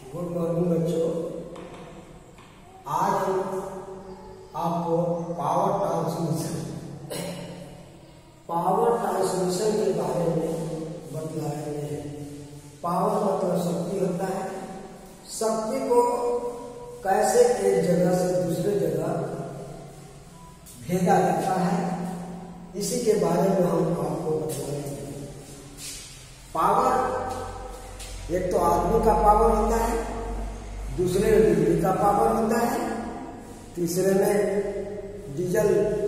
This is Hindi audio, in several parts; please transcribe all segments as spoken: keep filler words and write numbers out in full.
गुड मॉर्निंग बच्चों। आज हम आपको पावर ट्रांसमिशन पावर ट्रांसमिशन के बारे में बतलाएंगे। पावर मतलब शक्ति होता है। शक्ति को कैसे एक जगह से दूसरे जगह भेजा जाता है, इसी के बारे में हम आपको बतलाएंगे। पावर एक तो आदमी का पावर होता है, दूसरे में बिजली का पावर होता है, तीसरे में डीजल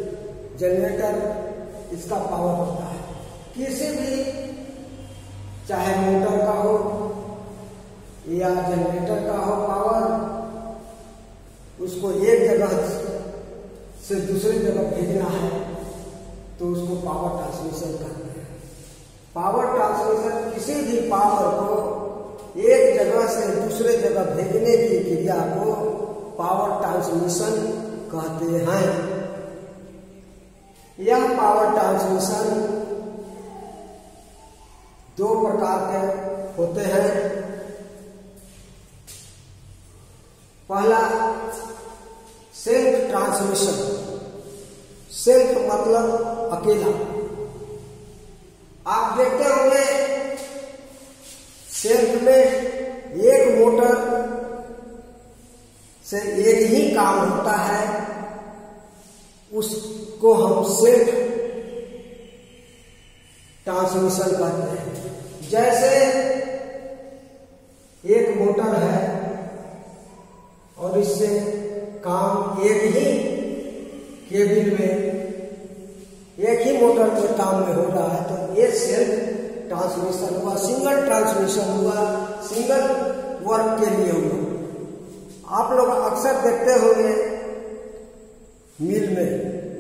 जनरेटर इसका पावर होता है। किसी भी चाहे मोटर का हो या जनरेटर का हो पावर, उसको एक जगह से दूसरी जगह भेजना है तो उसको पावर ट्रांसमिशन कहते हैं। पावर ट्रांसमिशन किसी भी पावर को एक जगह से दूसरे जगह भेजने की क्रिया को पावर ट्रांसमिशन कहते हैं। यह पावर ट्रांसमिशन दो प्रकार के होते हैं। पहला सेल्फ ट्रांसमिशन। सेल्फ मतलब अकेला। आप देखते होंगे सेल्फ में एक मोटर से एक ही काम होता है, उसको हम सेल्फ ट्रांसमिशन कहते हैं। जैसे एक मोटर है और इससे काम एक ही केबिन में एक ही मोटर के काम में हो रहा है, तो ये सेल्फ ट्रांसमिशन हुआ, सिंगल ट्रांसमिशन हुआ, सिंगल वर्क के लिए हुआ। आप लोग अक्सर देखते होंगे मिल में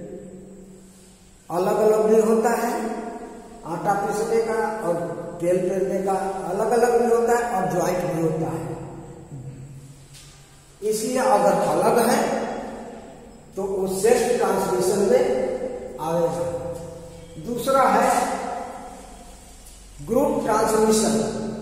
अलग अलग भी होता है, आटा पीसने का और तेल पेरने का अलग अलग भी होता है और ज्वाइंट भी होता है। इसलिए अगर अलग है तो वो सेल्फ ट्रांसमिशन में आएगा। दूसरा है ग्रुप ट्रांसमिशन।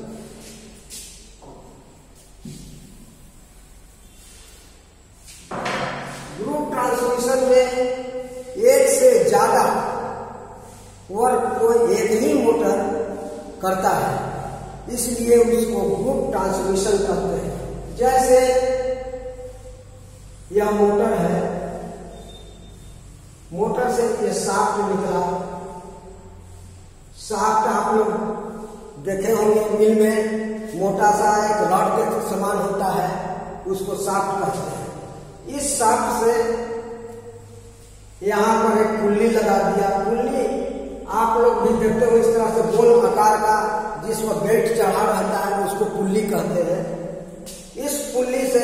ग्रुप ट्रांसमिशन में एक से ज्यादा वर्क को एक ही मोटर करता है, इसलिए उसको ग्रुप ट्रांसमिशन कहते हैं। जैसे यह मोटर है, मोटर से ये शाफ्ट निकला। शाफ्ट आप लोग देखे होंगे मिल में मोटा सा एक रॉड के समान होता है, उसको शाफ्ट कहते हैं। इस शाफ्ट से यहाँ पर एक पुल्ली लगा दिया। पुल्ली आप लोग भी देखते हो इस तरह से गोल आकार का, जिसमें बेल्ट चढ़ा रहता है, उसको पुल्ली कहते हैं। इस पुल्ली से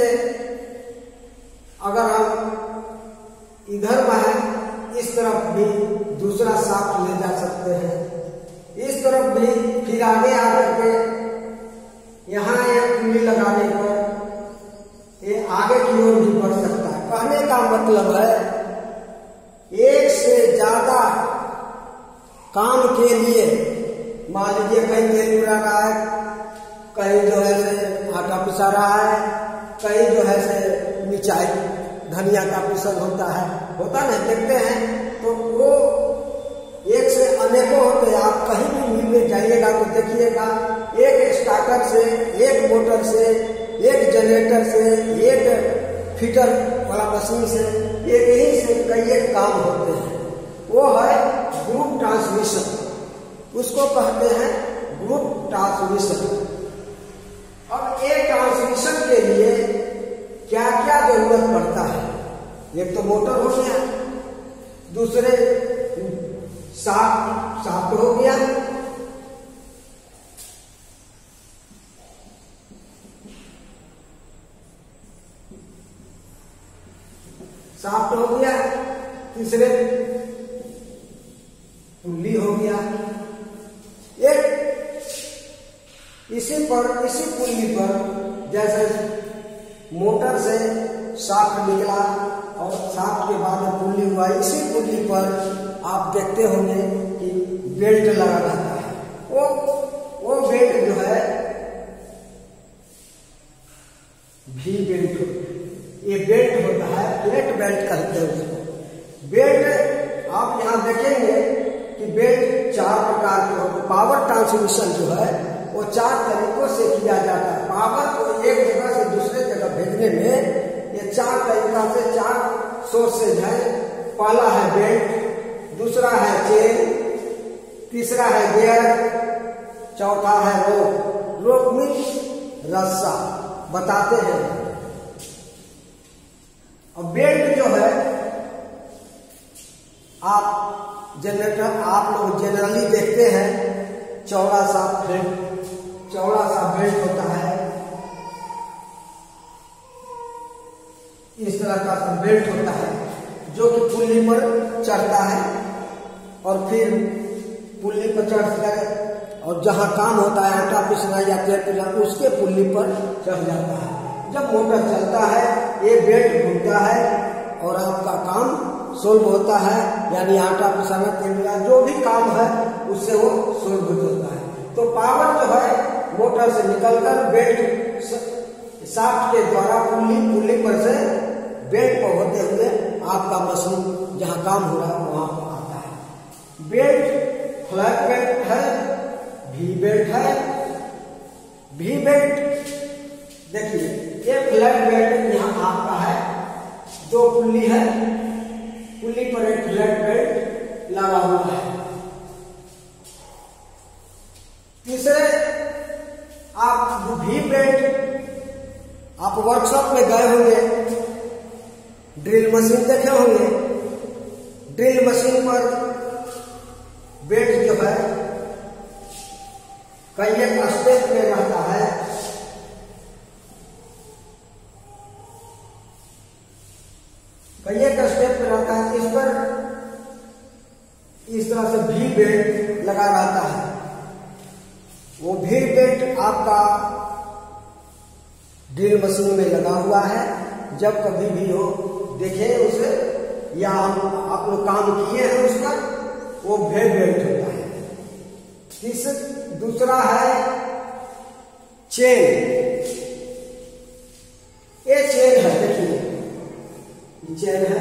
अगर हम इधर में इस तरफ भी दूसरा शाफ्ट ले जा सकते हैं, इस तरफ भी, फिर आगे आकर के यहाँ एक पुल्ली लगाने पर ये आगे की ओर भी बढ़ सकता है। कहने का मतलब है एक से ज्यादा काम के लिए, मान लीजिए कहीं तेल पिरा रहा है, कहीं जो है से आटा पिसा रहा है, कहीं जो है से मिर्चाई धनिया का पिसल होता है, होता ना, देखते हैं तो वो एक से अनेकों होते हैं। आप कहीं भी मिल में जाइएगा तो देखिएगा एक स्टार्टर से, एक मोटर से, एक जनरेटर से, एक फीटर वाला मशीन से, एक ही से कई एक काम होते हैं। वो है ग्रुप ट्रांसमिशन, उसको कहते हैं ग्रुप ट्रांसमिशन। अब एक ट्रांसमिशन के लिए क्या क्या जरूरत पड़ता है? एक तो मोटर हो गया, दूसरे शाफ्ट शाफ्ट हो गया, शाफ्ट हो गया, तीसरे पुल्ली हो गया। एक इसी पर इसी पुल्ली पर जैसे मोटर से शाफ्ट निकला और शाफ्ट के बाद में पुल्ली हुआ, इसी पुल्ली पर आप देखते होंगे कि बेल्ट लगा रहता है। वो वो बेल्ट जो है बेल्ट कहते हैं उसको। बेल्ट आप यहाँ देखेंगे कि बेल्ट चार प्रकार के होते हैं। पावर ट्रांसमिशन जो है वो चार तरीकों से किया जाता है। पावर को एक जगह से दूसरे जगह भेजने में ये चार तरीका से चार सोर्सेज है। पहला है बेल्ट, दूसरा है चेन, तीसरा है गियर, चौथा है रोप। रोप मीन्स रस्सा बताते हैं। और बेल्ट जो है आप जनरेटर आप लोग जनरली देखते हैं चौड़ा सा बेल्ट चौड़ा सा बेल्ट होता है, इस तरह का बेल्ट होता है जो कि पुल्ली पर चढ़ता है और फिर पुल्ली पर चढ़कर और जहां काम होता है आटा पिसना या तेल पिसना उसके पुल्ली पर चढ़ जाता है। जब मोटर चलता है ये बेल्ट घूमता है और आपका काम सोल्व होता है, यानी आटा पिसाना तेल पिसना जो भी काम है उससे वो सोल्व हो जाता है। तो पावर जो है मोटर से निकलकर बेल्ट शाफ्ट के द्वारा पुल्ली पुल्ली पर से बेल्ट पर होते हुए आपका मशीन जहां काम हो रहा है वहां पर आता है। बेल्ट फ्लैट बेल्ट है, भी बेल्ट है। भी बेल्ट देखिए ये फ्लैट बेल्ट यहाँ आपका है, दो पुल्ली है, पुल्ली पर एक फ्लैट बेल्ट लगा हुआ है। तीसरे आप भी बेल्ट आप वर्कशॉप में गए होंगे, ड्रिल मशीन देखे होंगे। ड्रिल मशीन पर बेल्ट जो है कई एक स्टेप में रहता है। कई एक स्टेप में रहता है, इस पर इस तरह से भी बेल्ट लगा रहता है। वो भी बेल्ट आपका ड्रिल मशीन में लगा हुआ है। जब कभी भी हो देखे उसे या हम आप लोग काम किए हैं उस पर, वो भी बेल्ट होता है। तीसरा दूसरा है चेन। ये चेन है, देखिए चेन है।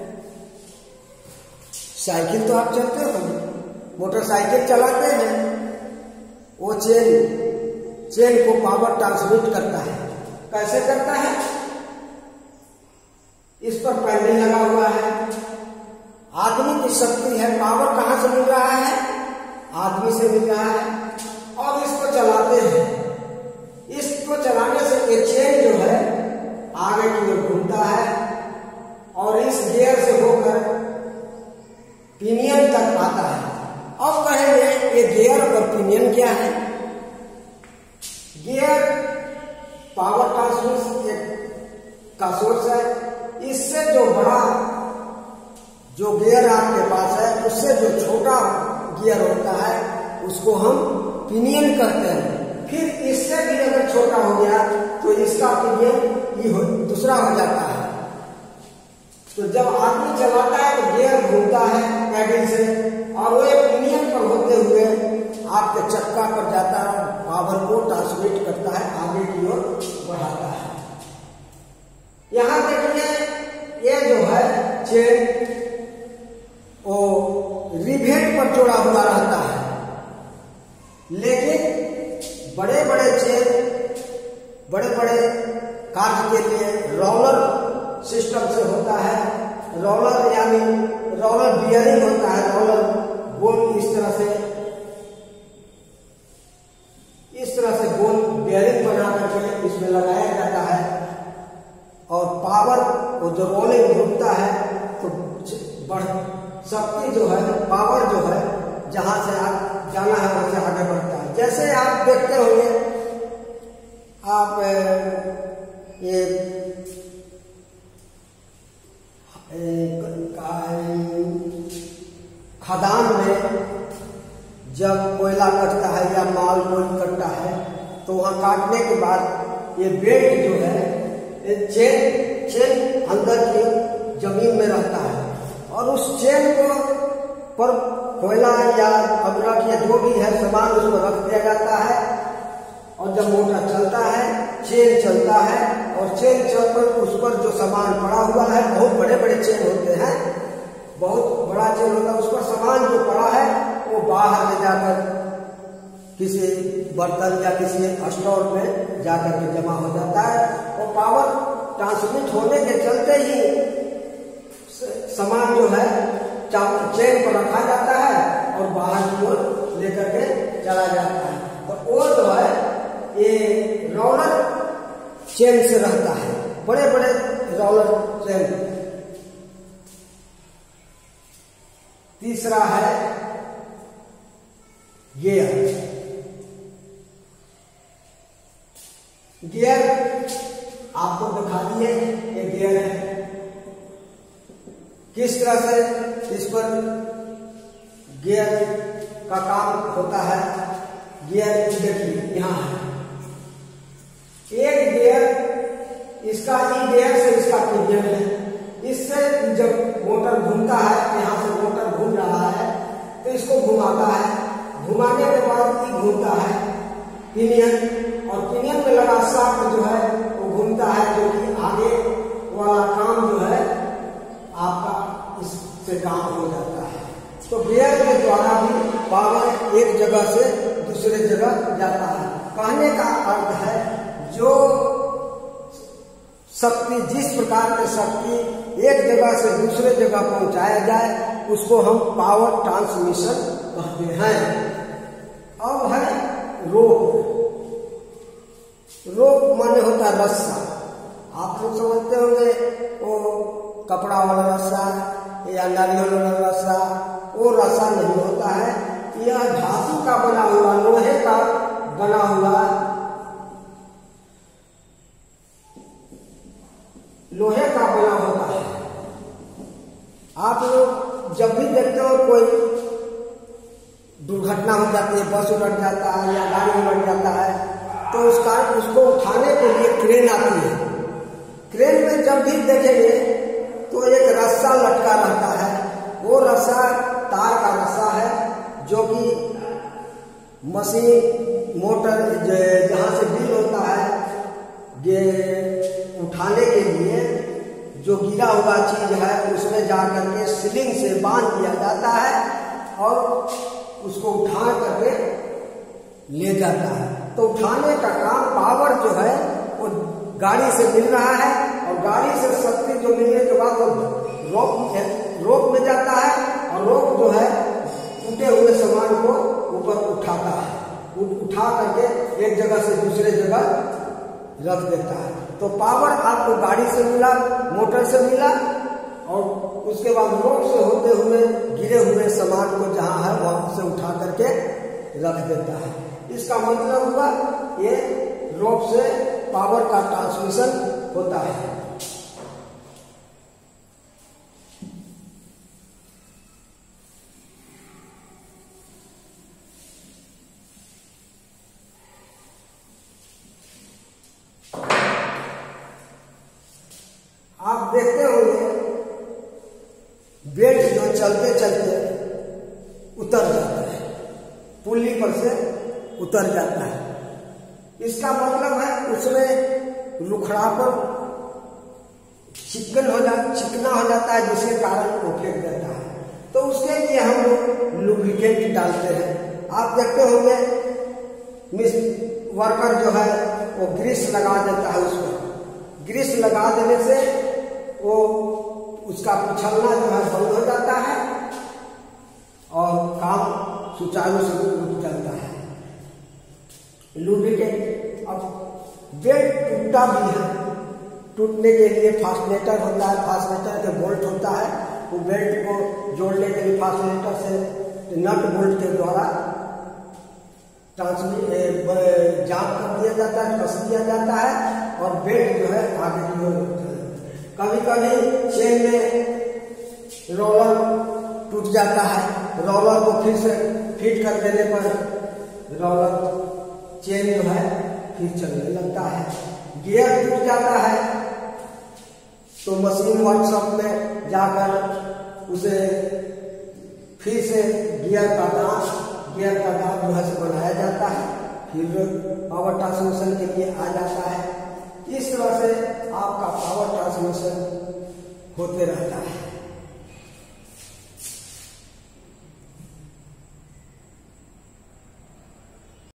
साइकिल तो आप चलते हो, मोटरसाइकिल चलाते हैं, वो चेन चेन को पावर ट्रांसमिट करता है। कैसे करता है? इस पर पैडल लगा हुआ है। आदमी की शक्ति है, पावर कहां से मिल रहा है? आदमी से मिल रहा है। और इसको चलाते हैं। इसको चलाने से ये चेन जो है आगे की ओर घूमता है और इस गियर से होकर पिनियन तक आता है। अब कहेंगे ये गियर और पिनियन क्या है? गियर पावर ट्रांसमिशन का सोर्स है। इससे जो बड़ा जो गियर आपके पास है उससे जो छोटा गियर होता है उसको हम पिनियन कहते हैं। फिर इससे भी अगर छोटा हो गया तो इसका पिनियन ये दूसरा हो जाता है। तो जब आदमी चलाता है तो गियर घूमता है पैडल से और वो एक पिनियन पर होते हुए आपके चक्का पर जाता है, पावर को ट्रांसमिट करता है, आगे की ओर बढ़ाता है। यहां देखिए ये जो है चेन वो रिवेट पर जोड़ा हुआ रहता है, लेकिन बड़े बड़े चेन बड़े बड़े कार्य के लिए रोलर सिस्टम से होता है। रोलर यानी रोलर बियरिंग होता है। रोलर गोल इस तरह से इस तरह से गोल बियरिंग बना करके इसमें लगाया जाता है और पावर वो जो रोलिंग घूमता है तो बढ़ शक्ति जो है, पावर जो है जहां से आप जाना है वहां से आगे बढ़ता है। जैसे आप देखते होंगे, आप ये खदान में जब कोयला कटता है या माल कोई कटता है तो वहां काटने के बाद ये बेल्ट जो है ये चेन चेन अंदर की जमीन में रहता है और उस चेन को पर कोयला या अबरक या जो भी है सामान उसको रख दिया जाता है और जब मोटर चलता है चेन चलता है और चेन चल पर उस पर जो सामान पड़ा हुआ है, बहुत बड़े बड़े चेन होते हैं, बहुत बड़ा चेन होता है, उस पर सामान जो पड़ा है वो बाहर ले जाकर किसी बर्तन या किसी स्टोर में जाकर के जमा हो जाता है। और पावर ट्रांसमिट होने के चलते ही सामान जो है चेन पर रखा जाता है और बाहर की ओर लेकर के चला जाता है। और वो जो है ये रोलर चेन से रहता है, बड़े बड़े रोलर चेन। तीसरा है गियर। गियर आपको दिखा दिए, ये गियर है। किस तरह से इस पर गियर का काम होता है, गियर देखिए यहाँ है। एक गियर इसका ई गियर से इसका पी गियर है। इससे जब मोटर घूमता है, यहाँ से मोटर घूम रहा है तो इसको घुमाता है, घुमाने के बाद ई घूमता है पिनियन, और पिनियन में लगा शाफ्ट जो है वो घूमता है, जो कि आगे वाला काम जो है आपका इससे काम हो जाता है। तो गियर के द्वारा भी पावर एक जगह से दूसरे जगह जाता है। कहने का अर्थ है जो शक्ति, जिस प्रकार की शक्ति एक जगह से दूसरे जगह पहुंचाया जाए उसको हम पावर ट्रांसमिशन कहते हैं। अब है रोप। रोप माने होता है रस्सा। आप लोग समझते होंगे वो कपड़ा वाला रस्सा या नारियल वाला रस्सा, वो रस्सा नहीं होता है। यह धातु का बना हुआ, लोहे का बना हुआ, लोहे का बना होता है। आप लोग जब भी देखते हो कोई दुर्घटना हो जाती है, बस उलट जाता है या गाड़ी उलट जाता है, तो उसका उसको उठाने के लिए क्रेन आती है। क्रेन में जब भी देखेंगे तो एक रस्सा लटका रहता है। वो रस्सा तार का रस्सा है, जो कि मशीन मोटर जहाँ से डील होता है ये उठाने के लिए जो गिरा हुआ चीज है उसमें जाकर के सीलिंग से बांध दिया जाता है और उसको उठा करके ले जाता है। तो उठाने का काम, पावर जो है वो गाड़ी से मिल रहा है, और गाड़ी से शक्ति जो मिलने के बाद वो रोप रोप में जाता है, और रोप जो है टूटे हुए सामान को ऊपर उठाता है, उठा करके एक जगह से दूसरे जगह रख देता है। तो पावर आपको गाड़ी से मिला, मोटर से मिला, और उसके बाद रोप से होते हुए गिरे हुए सामान को जहां है वहां से उठा करके रख देता है। इसका मतलब हुआ ये रोप से पावर का ट्रांसमिशन होता है। आप देखते होंगे बेल्ट जो चलते चलते उतर जाता है, पुल्ली पर से उतर जाता है। इसका मतलब है उसमें रुखड़ापन चिकन हो जा चिकना हो जाता है, जिसके कारण वो फेंक देता है। तो उसके लिए हम लोग लुब्रिकेंट डालते हैं। आप देखते होंगे मिस वर्कर जो है वो ग्रीस लगा देता है, उसको ग्रीस लगा देने से वो उसका पिछलना जो है बंद हो जाता है और काम सुचारू रूप से चलता है। लुब्रिकेंट। अब बेल्ट टूटता भी है, टूटने के लिए फास्टनेटर होता है, फास्टनेटर के बोल्ट होता है, वो बेल्ट को जोड़ने के लिए फास्टनेटर से नट बोल्ट के द्वारा ट्रांसमिट जाम कर दिया जाता है, कस दिया जाता है, और बेल्ट जो है आगे की ओर होता है। कभी कभी चेन में रोलर टूट जाता है, रोलर को फिर से फिट कर देने पर रोलर चेन जो है फिर चलने लगता है। गियर टूट जाता है तो मशीन वर्कशॉप में जाकर उसे फिर से गियर का दांत गियर का दांत जो है से बनाया जाता है, फिर पावर ट्रांसमिशन के लिए आ जाता है। इस तरह से होते रहता है।